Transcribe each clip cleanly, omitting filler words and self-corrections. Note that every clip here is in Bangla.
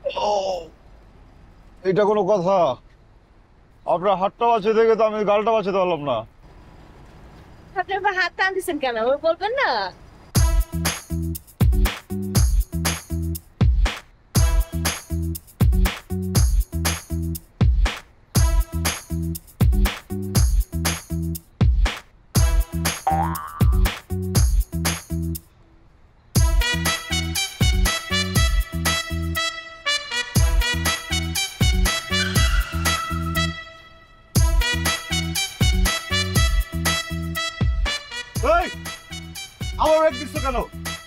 এটা কোনো কথা? আপনার হাতটা বাঁচিয়ে দেখে তো আমি গালটা বাঁচাতে পারলাম না। আপনি আবার হাত টানতেছেন কেন বলবেন না? আমার ব্রেক দিচ্ছ কেন?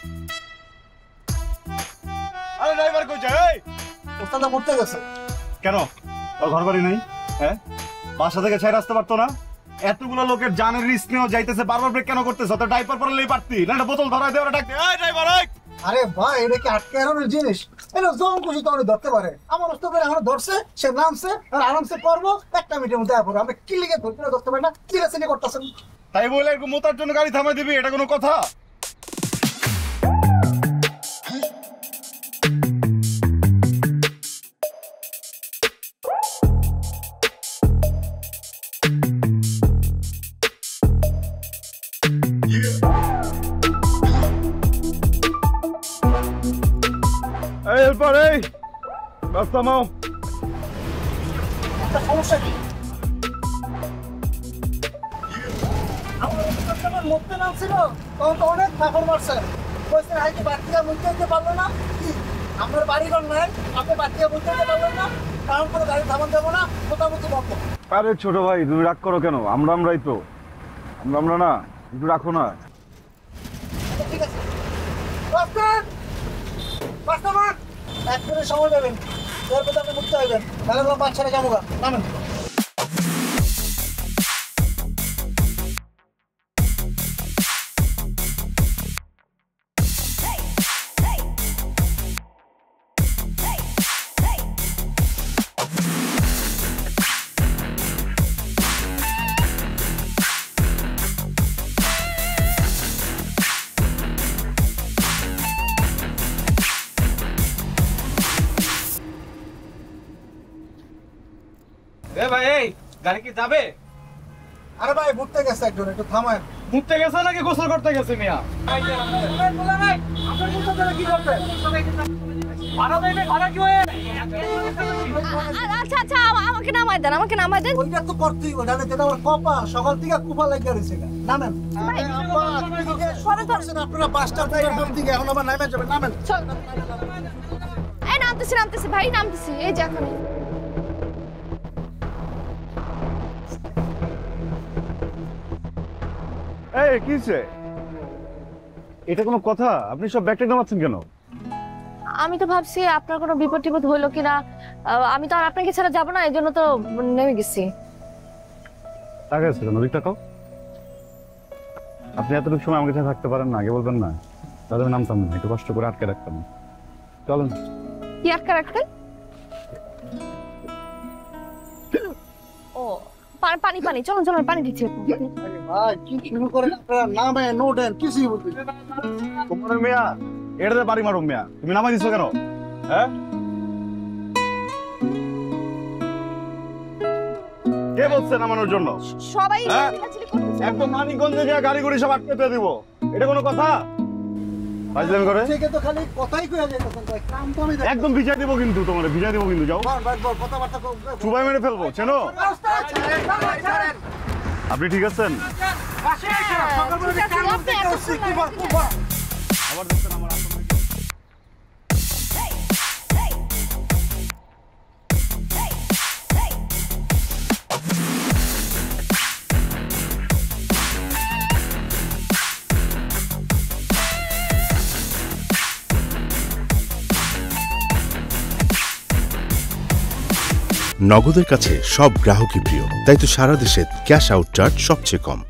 আরে ড্রাইভার কই যায়? ওস্তাদা মরতে গেছে। কেন? ওর ঘর বাড়ি নেই? হ্যাঁ, বাসা থেকে ছেড়ে আসতে পারতো না? এতগুলো লোকের জানের রিস্ক নিয়েও যাইতেছে, বারবার ব্রেক কেন করতেছ? তো ডাইপার পরলেই পারতি, না একটা বোতল ধরায় দিয়ে ওরা ডাকতে। এই ড্রাইভার এই! আরে ভাই এটা কি আটকে এড়ানোর জিনিস? এটা যখন খুশি তখন ধরতে পারে। আমার ওস্তাদের এখন ধরছে, সে নামছে আর আরামসে করবো, একটা মিনিটের মধ্যে পড়বো। আমরা কি লিগে ধরতে ধরতে পারি না, চিরাচিনি করতেছেন। তাই বলে এরকম মোতার জন্য গাড়ি থামাই দিবি, এটা কোনো কথা? এই হেল্পার, এই রাস্তা মাও। একটা সমস্যা কি? আমার ওস্তাদ মরতে নামছিল, তখন তো অনেক ফাঁকর মারছে। বলছে হাইকে বাড়তিটা মুখতে দিতে পারলো না। কি আপনার বাড়িঘর নাই, আপনি বাড়তিটা মুখতে দিতে পারলেন না, কারণ করে গাড়ি থামান দেবো না, মোটামুটি বন্ধ। আরে ছোট ভাই, তুমি রাগ করো কেন? আমরাই তো আমরা না, একটু রাখো না। ঠিক আছে ওস্তাদ, কাস্টমার এক মিনিট সময় দেবেন, এরপর আপনি মুক্ত হইবেন, তাহলে কোনো বাচ্চারা যাবো গা। নামেন। এ ভাই, এই গাড়ি কি যাবে? আরে ভাই ঘুরতে গেছে একজন, একটু থামায়। ঘুরতে গেছে নাকি গোসল করতে গেছে মিয়া? আচ্ছা আচ্ছা, আমাকে নামায় দেন, আমাকে নামায় দেন। ওইটা তো করতেই, ওটা যেটা আমার কপা সকাল থেকে কুপা লাগিয়ে রয়েছে। নামেন। আপনারা বাসটা থেকে এখন আবার নামে যাবেন। নামেন। এই নামতেছি নামতেছি ভাই, নামতেছি। এই যে এখন এই কিছে? এটা কোনো কথা? আপনি সব ব্যাগটা নামাচ্ছেন কেন? আমি তো ভাবছি আপনার কোনো বিপদ টিপদ হইলো কিনা। আমি তো আর আপনাকে ছাড়া যাবো না, এই জন্য তো নেমে গেছি। টাকা আছে কেন? দিক টাকাও। আপনি এতটুকু সময় আমার কাছে থাকতে পারেন না, আগে বলবেন না? তাহলে আমি নামতাম না, একটু কষ্ট করে আটকে রাখতাম। চলেন। কি আটকা রাখতেন? ও পানি পানি, চলুন চলুন, পানি দিচ্ছি। ভাই কি শুরু করেন আপনারা? নামে নো দেন, কিছুই বলতে। তোমার মেয়া এটাতে বাড়ি মারো মেয়া, তুমি নামাই দিছো কেন? হ্যাঁ, কে বলছে নামানোর জন্য? সবাই হ্যাঁ? চিল্লাচিল্লি করতেছে। একদম মানিকগঞ্জে গিয়ে গাড়ি গুড়ি সব আটকে দিয়ে দিব, এটা কোনো কথা? ফাজলামি করে থেকে তো খালি কথাই কইয়া যাইতেছেন ভাই, কাম তো আমি দেখি। একদম ভিজাই দিব কিন্তু, তোমার ভিজাই দিব কিন্তু। যাও, ভাই ভাই কথাবার্তা চুবাই মেরে ফেলবো, চেনো? আপনি ঠিক আছেন? আবার দেখছেন আমার আসল নাকি? নগদের কাছে সব গ্রাহকই প্রিয়, তাই তো সারা দেশে ক্যাশ আউট চার্জ সবচেয়ে কম।